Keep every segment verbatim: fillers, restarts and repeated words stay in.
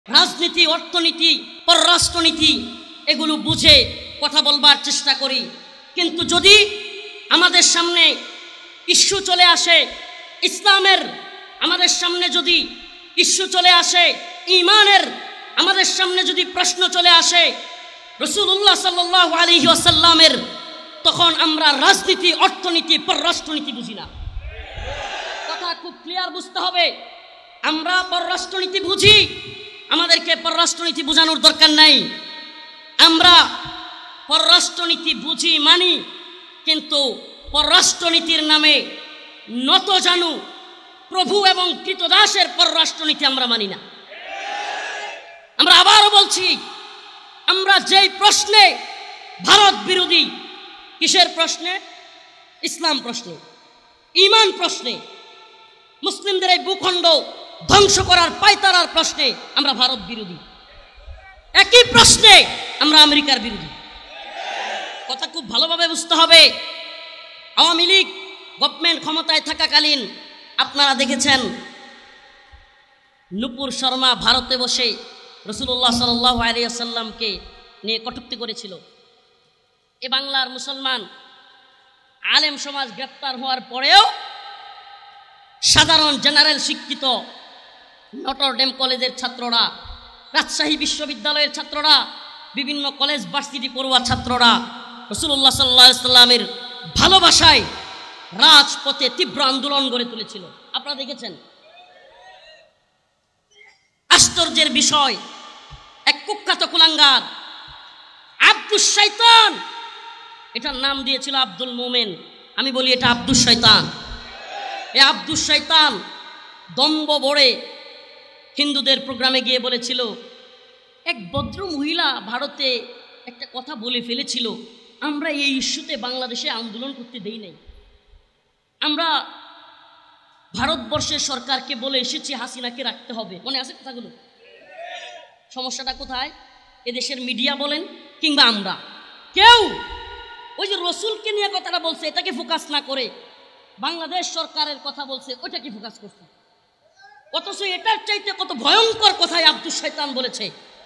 রাজনীতি, অর্থনীতি, পররাষ্ট্রনীতি এগুলো বুঝে কথা বলবার চেষ্টা করি। কিন্তু যদি আমাদের সামনে ইস্যু চলে আসে ইসলামের, আমাদের সামনে যদি ইস্যু চলে আসে ঈমানের, আমাদের সামনে যদি প্রশ্ন চলে আসে রাসূলুল্লাহ সাল্লাল্লাহু আলাইহি ওয়াসাল্লামের, তখন আমরা রাজনীতি, অর্থনীতি, পররাষ্ট্রনীতি বুঝি না। কথা খুব ক্লিয়ার বুঝতে হবে। আমরা পররাষ্ট্রনীতি বুঝি, আমাদেরকে পররাষ্ট্রনীতি বোঝানোর দরকার নাই। আমরা পররাষ্ট্রনীতি বুঝি মানি, কিন্তু পররাষ্ট্রনীতির নামে নত জানু প্রভু এবং কৃতদাসের পররাষ্ট্রনীতি আমরা মানি না। আমরা আবারও বলছি, আমরা যেই প্রশ্নে ভারত বিরোধী, কিসের প্রশ্নে? ইসলাম প্রশ্নে, ঈমান প্রশ্নে, মুসলিমদের এই ভূখণ্ড ধ্বংস করার পায়তারার প্রশ্নে আমরা ভারত বিরোধী। একই প্রশ্নে আমরা আমেরিকার বিরোধী। কথা খুব ভালোভাবে বুঝতে হবে। আওয়ামী লীগ গভর্নমেন্ট ক্ষমতায় থাকাকালীন আপনারা দেখেছেন নূপুর শর্মা ভারতে বসে রাসূলুল্লাহ সাল্লাল্লাহু আলাইহি ওয়াসাল্লামকে নিয়ে কটূক্তি করেছিল। এ বাংলার মুসলমান আলেম সমাজ গ্রেপ্তার হওয়ার পরেও সাধারণ জেনারেল শিক্ষিত নটর ডেম কলেজের ছাত্ররা, রাজশাহী বিশ্ববিদ্যালয়ের ছাত্ররা, বিভিন্ন কলেজ ভার্সিটি পড়ুয়া ছাত্ররা রাসূলুল্লাহ সাল্লাল্লাহু আলাইহি ওয়াসাল্লামের ভালোবাসায় রাজপথে তীব্র আন্দোলন গড়ে তুলেছিল। আপনারা দেখেছেন। আশ্চর্যের বিষয়, এক কুখ্যাত কুলাঙ্গার আব্দুস শয়তান, এটার নাম দিয়েছিল আব্দুল মোমেন। আমি বলি এটা আব্দুস শয়তান। এই আব্দুস শয়তান দম্ভ ভরে হিন্দুদের প্রোগ্রামে গিয়ে বলেছিল, এক ভদ্র মহিলা ভারতে একটা কথা বলে ফেলেছিল, আমরা এই ইস্যুতে বাংলাদেশে আন্দোলন করতে দেই নাই। আমরা ভারতবর্ষের সরকারকে বলে এসেছি হাসিনাকে রাখতে হবে। মনে আছে কথাগুলো? সমস্যাটা কোথায়? এদেশের মিডিয়া বলেন কিংবা আমরা কেউ ওই যে রসুলকে নিয়ে কথাটা বলছে এটাকে ফোকাস না করে বাংলাদেশ সরকারের কথা বলছে ওইটাকে ফোকাস করছে। অথচ এটার চাইতে কত ভয়ঙ্কর কথাই আব্দুস শয়তান বলেছে,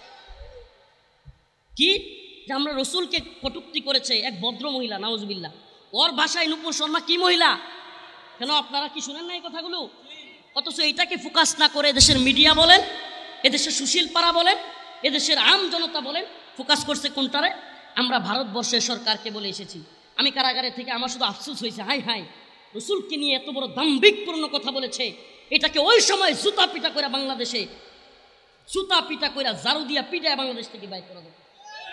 কি যে আমরা রসুলকে কটূক্তি করেছে এক ভদ্র মহিলা। নাউজুবিল্লাহ। ওর ভাষায় নূপুর শর্মা কি মহিলা? কেন আপনারা কি শুনেন না এই কথাগুলো? অথচ এটাকে ফোকাস না করে এদেশের মিডিয়া বলেন, এদেশের সুশীল পাড়া বলেন, এদেশের আম জনতা বলেন, ফোকাস করছে কোনটারে? আমরা ভারতবর্ষের সরকারকে বলে এসেছি। আমি কারাগারে থেকে আমার শুধু আফসোস হয়েছে, হাই হাই রসুলকে নিয়ে এত বড় দাম্ভিকপূর্ণ কথা বলেছে, এটাকে ওই সময় জুতা পিটা করে বাংলাদেশে জুতা পিটা করে জারু দিয়া পিটায় বাংলাদেশ থেকে বাইর করা যাবে।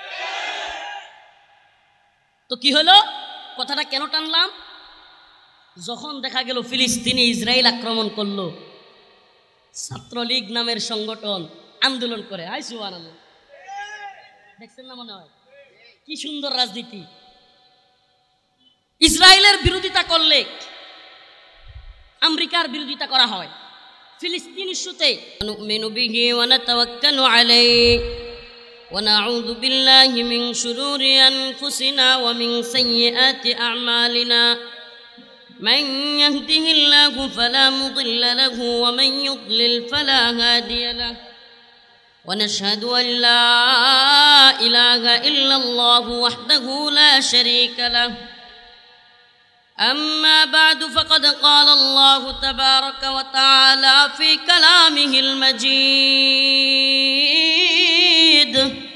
তো কি হলো? কথাটা কেন টানলাম? যখন দেখা গেল ফিলিস্তিনে ইসরায়েল আক্রমণ করলো, ছাত্রলীগ নামের সংগঠন আন্দোলন করে। হাই সুবহানাল্লাহ, দেখছেন না? মনে হয় কি সুন্দর রাজনীতি। ইসরায়েলের বিরোধিতা করলে আমেরিকার বিরোধিতা করা হয়। ফিলিস্তিন ইস্যুতে নুমিনু বিহি ওয়া নাতাওয়াক্কালু আলাইহি ওয়া নাউযু বিল্লাহি মিন শুরুরি আনফুসিনা ওয়া মিন সাইয়্যাতি আ'মালিনা মান ইয়াহদিহিল্লাহু ফালা মুদিল্লা লাহু ওয়া মান ইউদ্লিল ফালা হাদিয়া লাহু ওয়া নাশহাদু আন লা ইলাহা ইল্লাল্লাহু ওয়াহদাহু লা শারীকা লাহু। أما بعد فقد قال الله تبارك وتعالى في كلامه المجيد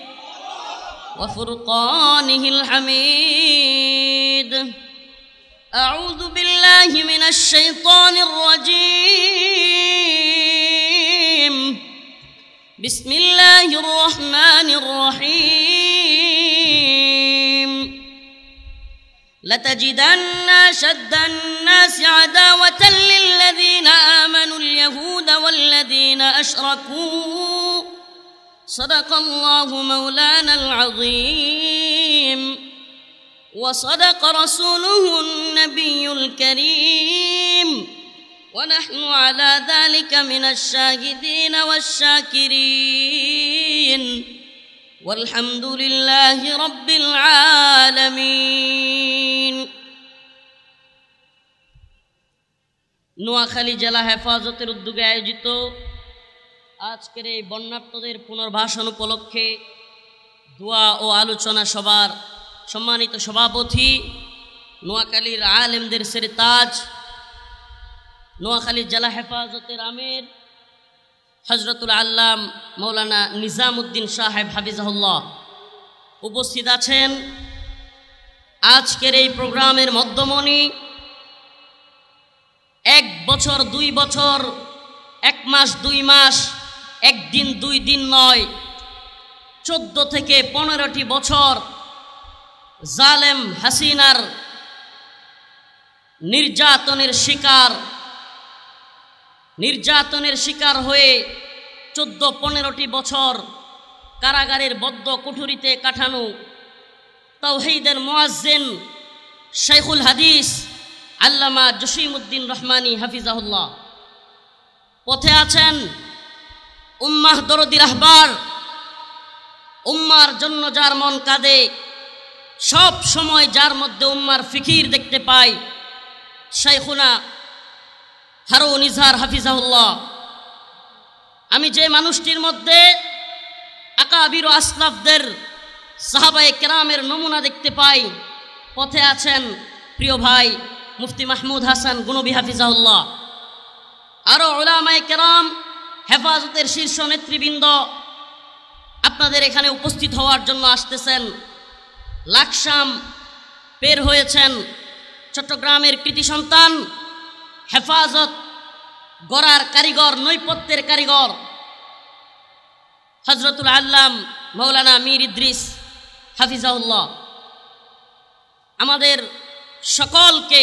وفرقانه الحميد. أعوذ بالله من الشيطان الرجيم. بسم الله الرحمن الرحيم. لتجدن أشد الناس عداوة للذين آمنوا اليهود والذين أشركوا. صدق الله مولانا العظيم وصدق رسوله النبي الكريم ونحن على ذلك من الشاهدين والشاكرين والحمد لله رب العالمين. নোয়াখালী জেলা হেফাজতের উদ্যোগে আয়োজিত আজকের এই বন্যার্তদের পুনর্বাসন উপলক্ষে দোয়া ও আলোচনা সভার সম্মানিত সভাপতি, নোয়াখালীর আলেমদের সেরতাজ, নোয়াখালী জেলা হেফাজতের আমির হজরতুল আল্লাম মৌলানা নিজামুদ্দিন সাহেব হাফিজাহুল্লাহ উপস্থিত আছেন। আজকের এই প্রোগ্রামের মধ্যমণি এক বছর দুই বছর এক মাস দুই মাস একদিন দুই দিন নয়, চোদ্দ থেকে পনেরোটি বছর জালেম হাসিনার নির্যাতনের শিকার নির্যাতনের শিকার হয়ে চোদ্দ পনেরোটি বছর কারাগারের বদ্ধ কুঠুরিতে কাটানো তাওহীদের মুয়াজ্জিন শাইখুল হাদিস আল্লামা জসিমউদ্দিন রহমানী হাফিজাহুল্লাহ পথে আছেন। উম্মাহ দরদি রাহবার, উম্মার জন্য যার মন কাঁদে, সব সময় যার মধ্যে উম্মার ফিকির দেখতে পাই, শাইখুনা হারুন ইজহার হাফিজাহুল্লাহ। আমি যে মানুষটির মধ্যে আকাবির ও আসলাফদের সাহাবায়ে কেরামের নমুনা দেখতে পাই, পথে আছেন প্রিয় ভাই মুফতি মাহমুদ হাসান গুনবী হাফিজাহুল্লাহ। আরও উলামায়ে কেরাম, হেফাজতের শীর্ষ নেতৃবৃন্দ আপনাদের এখানে উপস্থিত হওয়ার জন্য আসতেছেন। লাকসাম পের হয়েছেন চট্টগ্রামের কৃতি সন্তান, হেফাজত গড়ার কারিগর, নৈপথ্যের কারিগর হজরতুল আল্লাম মৌলানা মীর ইদ্রিস হাফিজাহুল্লাহ আমাদের সকলকে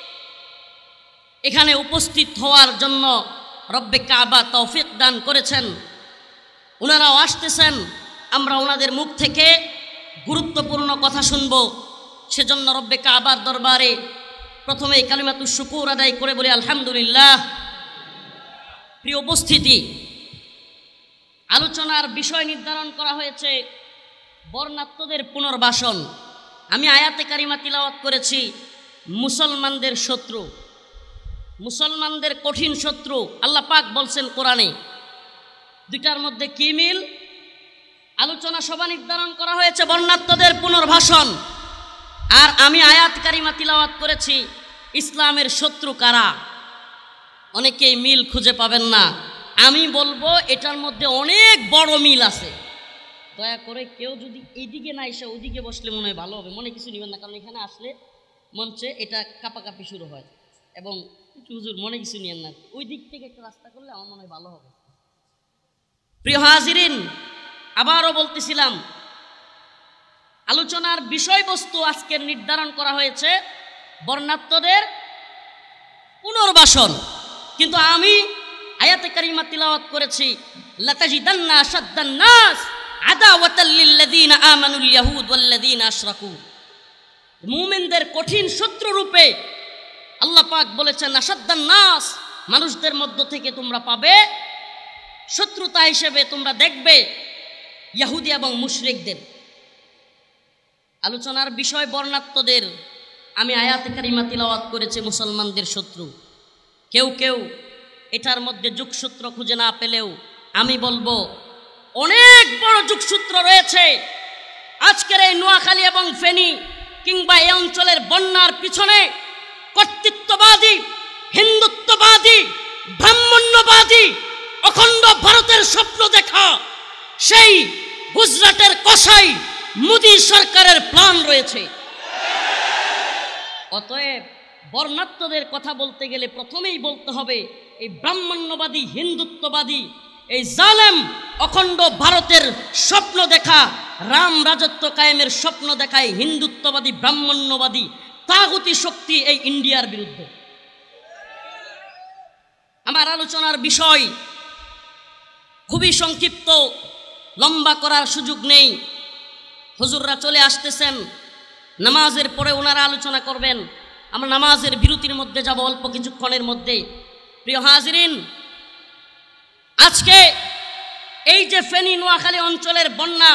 এখানে উপস্থিত হওয়ার জন্য রব্বে কাবা তৌফিক দান করেছেন। ওনারাও আসতেছেন, আমরা ওনাদের মুখ থেকে গুরুত্বপূর্ণ কথা শুনব। সেজন্য রব্বে কাবার দরবারে প্রথমে কালিমাতুশ শুকুর আদায় করে বলি আলহামদুলিল্লাহ। প্রিয় উপস্থিতি, আলোচনার বিষয় নির্ধারণ করা হয়েছে বর্ণাত্মদের পুনর্বাসন। আমি আয়াতে কারিমা তিলাওয়াত করেছি মুসলমানদের শত্রু, মুসলমানদের কঠিন শত্রু। আল্লাহ পাক বলছেন কোরআনে, দুইটার মধ্যে কি মিল? আলোচনা সভা নির্ধারণ করা হয়েছে বর্ণাত্মদের পুনর্বাসন, আর আমি আয়াত কারিমা তিলাওয়াত করেছি ইসলামের শত্রু কারা। অনেকেই মিল খুঁজে পাবেন না। আমি বলবো এটার মধ্যে অনেক বড় মিল আছে। দয়া করে কেউ যদি এইদিকে না এসে ওইদিকে বসলে মনে হয় ভালো হবে। মনে কিছু নেবেন না, কারণ এখানে আসলে মঞ্চে এটা কাপাকাপি শুরু হয় এবং হুজুর মনে কিছু নিয়েন না, ওই দিক থেকে একটা রাস্তা করলে আমার মনে হয় ভালো হবে। প্রিয় হাজিরিন, আবারও বলতেছিলাম আলোচনার বিষয়বস্তু আজকে নির্ধারণ করা হয়েছে বর্ণাত্মদের পুনর্বাসন। কিন্তু আমি আয়াতে কারিমা তিলাওয়াত করেছি লাতাজিদান্না আশাদ্দান নাস আদাওয়াতাল লিল্লাযিনা আমানুল ইয়াহুদ ওয়াল্লাযিনা আশরাকু। মুমিনদের কঠিন শত্রু রূপে আল্লাহ পাক বলেছেন আশাদ্দান নাস, মানুষদের মধ্য থেকে তোমরা পাবে শত্রুতা হিসেবে তোমরা দেখবে ইহুদি এবং মুশরিকদের। আলোচনার বিষয় বর্ণাত্মদের। আমি আয়াতে কারিমা তিলাওয়াত করেছি মুসলমানদের শত্রু। কেউ কেউ এটার মধ্যে যোগসূত্র খুঁজে না পেলেও আমি বলবো অনেক বড় যোগসূত্র রয়েছে। আজকের এই নোয়াখালী এবং ফেনী কিংবা এই অঞ্চলের বন্যার পিছনে কর্তৃত্ববাদী, হিন্দুত্ববাদী, ব্রাহ্মণ্যবাদী, অখণ্ড ভারতের স্বপ্ন দেখা সেই গুজরাটের কসাই মোদী সরকারের প্ল্যান রয়েছে। অতএব বর্ণাত্মদের কথা বলতে গেলে প্রথমেই বলতে হবে এই ব্রাহ্মণ্যবাদী, হিন্দুত্ববাদী, এই জালেম অখণ্ড ভারতের স্বপ্ন দেখা, রাম রাজত্ব কায়েমের স্বপ্ন দেখায় হিন্দুত্ববাদী, ব্রাহ্মণ্যবাদী তাগুতি শক্তি এই ইন্ডিয়ার বিরুদ্ধে। আমার আলোচনার বিষয় খুবই সংক্ষিপ্ত, লম্বা করার সুযোগ নেই। হুজুররা চলে আসতেছেন, নামাজের পরে ওনারা আলোচনা করবেন। আমরা নামাজের বিরতির মধ্যে যাব অল্প কিছুক্ষণের মধ্যে। প্রিয় হাজিরিন, আজকে এই যে ফেনী নোয়াখালী অঞ্চলের বন্যা,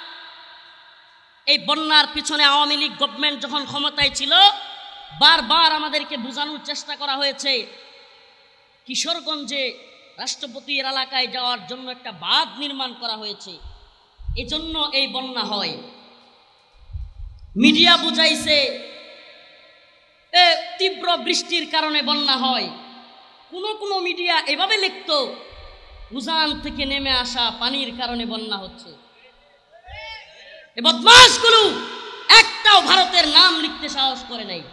এই বন্যার পিছনে আওয়ামী লীগ গভর্নমেন্ট যখন ক্ষমতায় ছিল বারবার আমাদেরকে বোঝানোর চেষ্টা করা হয়েছে কিশোরগঞ্জে রাষ্ট্রপতির এলাকায় যাওয়ার জন্য একটা বাঁধ নির্মাণ করা হয়েছে, এজন্য এই বন্যা হয়। মিডিয়া বুঝাইছে এ তীব্র বৃষ্টির কারণে বন্যা হয়। কোনো কোনো মিডিয়া এভাবে লিখত উজান থেকে নেমে আসা পানির কারণে বন্যা হচ্ছে। এ বদমাশগুলো একটাও ভারতের নাম লিখতে সাহস করে নাই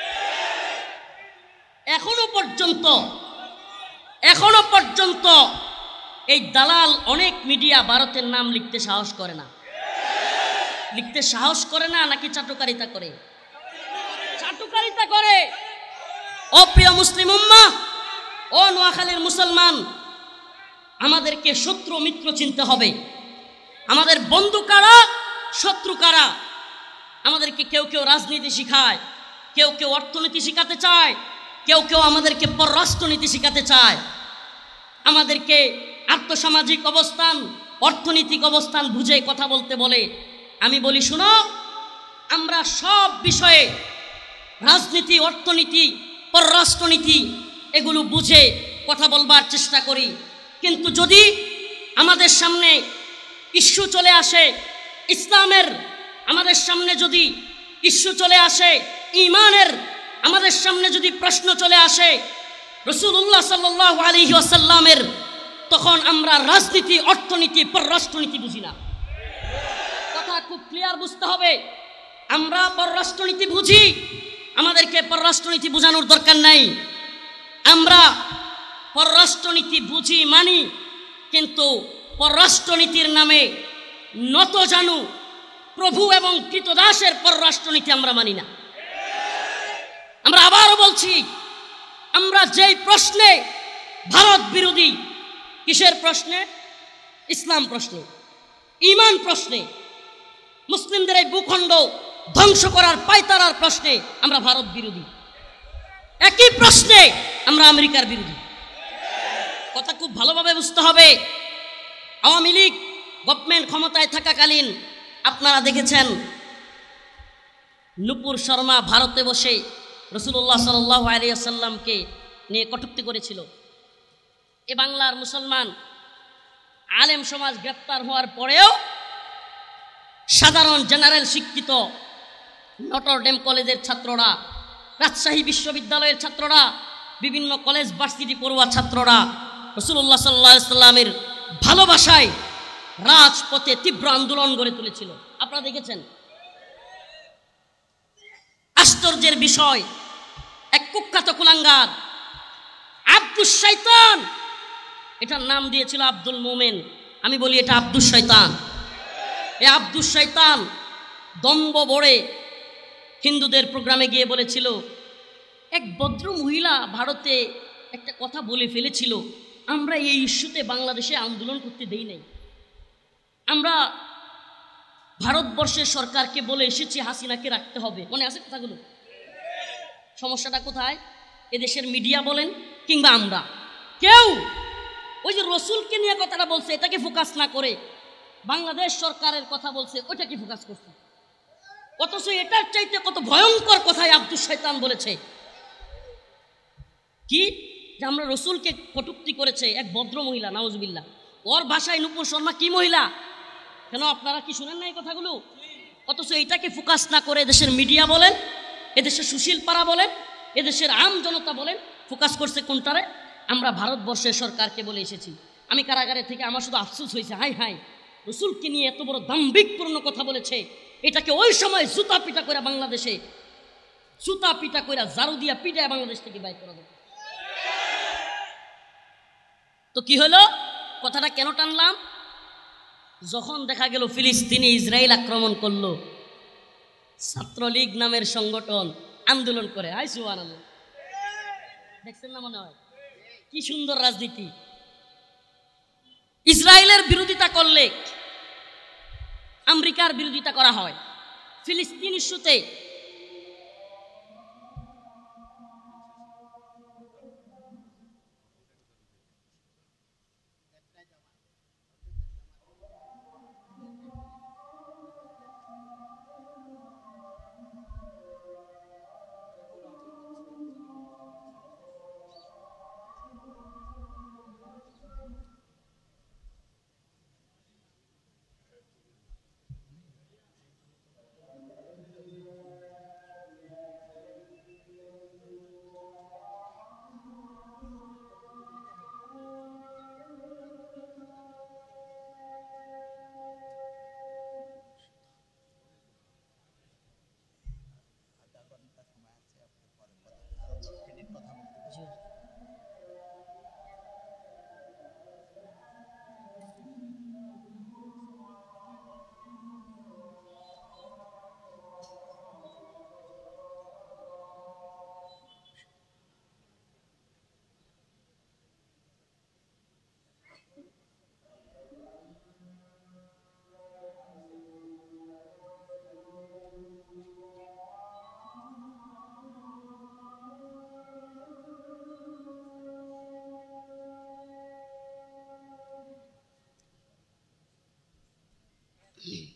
এখনো পর্যন্ত। এখনো পর্যন্ত এই দালাল অনেক মিডিয়া ভারতের নাম লিখতে সাহস করে না। লিখতে সাহস করে না নাকি চাটুকারিতা করে? চাটুকারিতা করে। ও প্রিয় মুসলিম উম্মাহ, ও নোয়াখালীর মুসলমান, আমাদেরকে শত্রু মিত্র চিনতে হবে। আমাদের বন্ধু কারা, শত্রু কারা। আমাদেরকে কেউ কেউ রাজনীতি শিখায়, কেউ কেউ অর্থনীতি শিখাতে চায়, কেউ কেউ আমাদেরকে পররাষ্ট্রনীতি শিখাতে চায়, আমাদেরকে আর্থসামাজিক অবস্থান, অর্থনৈতিক অবস্থান বুঝে কথা বলতে বলে। আমি বলি শুনো, আমরা সব বিষয়ে রাজনীতি, অর্থনীতি, পররাষ্ট্রনীতি এগুলো বুঝে কথা বলবার চেষ্টা করি। কিন্তু যদি আমাদের সামনে ইস্যু চলে আসে ইসলামের, আমাদের সামনে যদি ইস্যু চলে আসে ঈমানের, আমাদের সামনে যদি প্রশ্ন চলে আসে রাসূলুল্লাহ সাল্লাল্লাহু আলাইহি ওয়াসাল্লামের, তখন আমরা রাজনীতি, অর্থনীতি, পররাষ্ট্রনীতি বুঝি না। কথা খুব ক্লিয়ার বুঝতে হবে। আমরা পররাষ্ট্রনীতি বুঝি, আমাদেরকে পররাষ্ট্রনীতি বোঝানোর দরকার নাই। আমরা পররাষ্ট্রনীতি বুঝি মানি, কিন্তু পররাষ্ট্রনীতির নামে নত জানু প্রভু এবং কৃতদাসের পররাষ্ট্রনীতি আমরা মানি না। আমরা আবারও বলছি, আমরা যেই প্রশ্নে ভারত বিরোধী, কিসের প্রশ্নে? ইসলাম প্রশ্নে, ঈমান প্রশ্নে, মুসলিমদের এই ভূখণ্ড ধ্বংস করার পায়তারার প্রশ্নে আমরা ভারত বিরোধী। একই প্রশ্নে আমরা আমেরিকার বিরোধী। কথা খুব ভালোভাবে বুঝতে হবে। আওয়ামী লীগ গভর্নমেন্ট ক্ষমতায় থাকাকালীন আপনারা দেখেছেন নূপুর শর্মা ভারতে বসে রাসূলুল্লাহ সাল্লাল্লাহু আলাইহি ওয়াসাল্লামকে নিয়ে কটূক্তি করেছিল। এ বাংলার মুসলমান আলেম সমাজ গ্রেপ্তার হওয়ার পরেও সাধারণ জেনারেল শিক্ষিত নটর ডেম কলেজের ছাত্ররা, রাজশাহী বিশ্ববিদ্যালয়ের ছাত্ররা, বিভিন্ন কলেজ ভার্সিটি পড়ুয়া ছাত্ররা রাসূলুল্লাহ সাল্লাল্লাহু আলাইহি ওয়াসাল্লামের ভালোবাসায় রাজপথে তীব্র আন্দোলন গড়ে তুলেছিল। আপনারা দেখেছেন। আশ্চর্যের বিষয়, এক কুখ্যাত কুলাঙ্গার আব্দুস শয়তান, এটার নাম দিয়েছিল আব্দুল মোমেন। আমি বলি এটা আব্দুস শয়তান। এ আব্দুস শয়তান দম্ভ বড়ে হিন্দুদের প্রোগ্রামে গিয়ে বলেছিল, এক ভদ্র মহিলা ভারতে একটা কথা বলে ফেলেছিল, আমরা এই ইস্যুতে বাংলাদেশে আন্দোলন করতে দেই নাই। আমরা ভারতবর্ষের সরকারকে বলে এসেছি হাসিনাকে রাখতে হবে। মনে আছে কথাগুলো? সমস্যাটা কোথায়? এদেশের মিডিয়া বলেন কিংবা আমরা কেউ ওই যে রসুলকে নিয়ে কথাটা বলছে এটাকে ফোকাস না করে বাংলাদেশ সরকারের কথা বলছে ওইটাকে ফোকাস করছে। অথচ এটার চাইতে কত ভয়ঙ্কর কথাই আব্দুস শয়তান বলেছে, কি যে আমরা রসুলকে কটূক্তি করেছে এক ভদ্র মহিলা, নাউজুবিল্লাহ। ওর ভাষায় নূপুর শর্মা কি মহিলা? কেন আপনারা কি শুনেন না এই কথাগুলো? অথচ এটাকে ফোকাস না করে এদেশের মিডিয়া বলেন, এদেশের সুশীল পাড়া বলেন, এদেশের আম জনতা বলেন, ফোকাস করছে কোনটারে? আমরা ভারতবর্ষের সরকারকে বলে এসেছি। আমি কারাগারে থেকে আমার শুধু আফসোস হয়েছে, হাই হাই রসুলকে নিয়ে এত বড় দাম্ভিকপূর্ণ কথা বলেছে, এটাকে ওই সময় জুতা পিটা করে বাংলাদেশে জুতা পিটা করে জারু দিয়া পিটায় বাংলাদেশ থেকে বাইর করা যাবে। তো কি হলো? কথাটা কেন টানলাম? যখন দেখা গেল ফিলিস্তিনি ইসরায়েল আক্রমণ করলো, ছাত্রলীগ নামের সংগঠন আন্দোলন করে। হাই সুবহানাল্লাহ, দেখছেন না? মনে হয় কি সুন্দর রাজনীতি। ইসরায়েলের বিরোধিতা করলে আমেরিকার বিরোধিতা করা হয়। ফিলিস্তিন ইস্যুতে জি